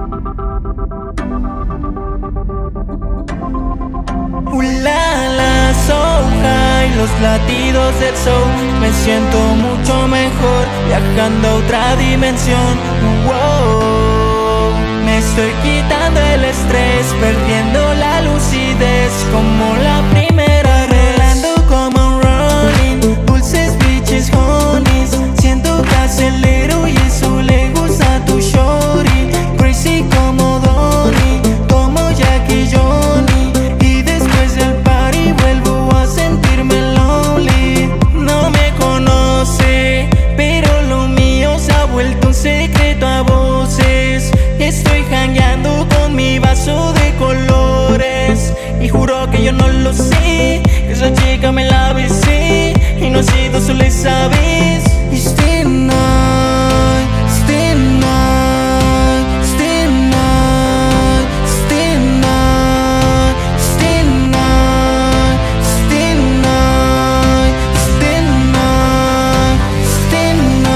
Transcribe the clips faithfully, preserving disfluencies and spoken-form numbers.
Uh, la, la, so high, los latidos del soul. Me siento mucho mejor viajando a otra dimensión. Wow, me estoy quitando el estrés, perdiendo la lucidez como la primera vez. Rolando como un rolling, dulces bitches honeys. Siento que acelero y eso le gusta a tu shorty. Crazy como Donnie, como Jackie y Johnny. Y después del party vuelvo a sentirme lonely. No me conoce, pero lo mío se ha vuelto un secreto a voces. Estoy jangueando con mi vaso de colores y juro que yo no lo sé, que esa chica me la besé y no ha sido solo esa vez. It's the night, it's the night, it's the night, it's the night, it's the night, it's the night, it's the night, it's the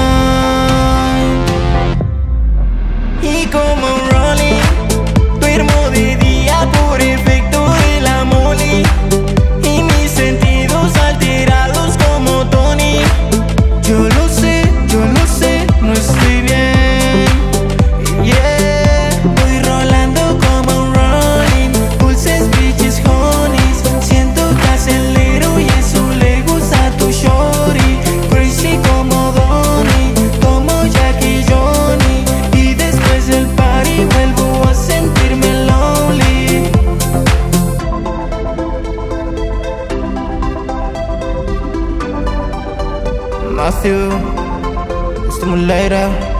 night. Y como un rolling, duermo de día por efecto de la molly, y mis sentidos alterados como Tony. Yo lo sé, yo lo sé, no estoy bien. Yeah, voy rolando como un rolling, dulces bitches honeys. Siento que acelero y eso le gusta a tu shorty. Crazy como Donnie, como Jackie y Johnny. Y después del party vuelvo a sentirme lonely. Matthew, stimulator.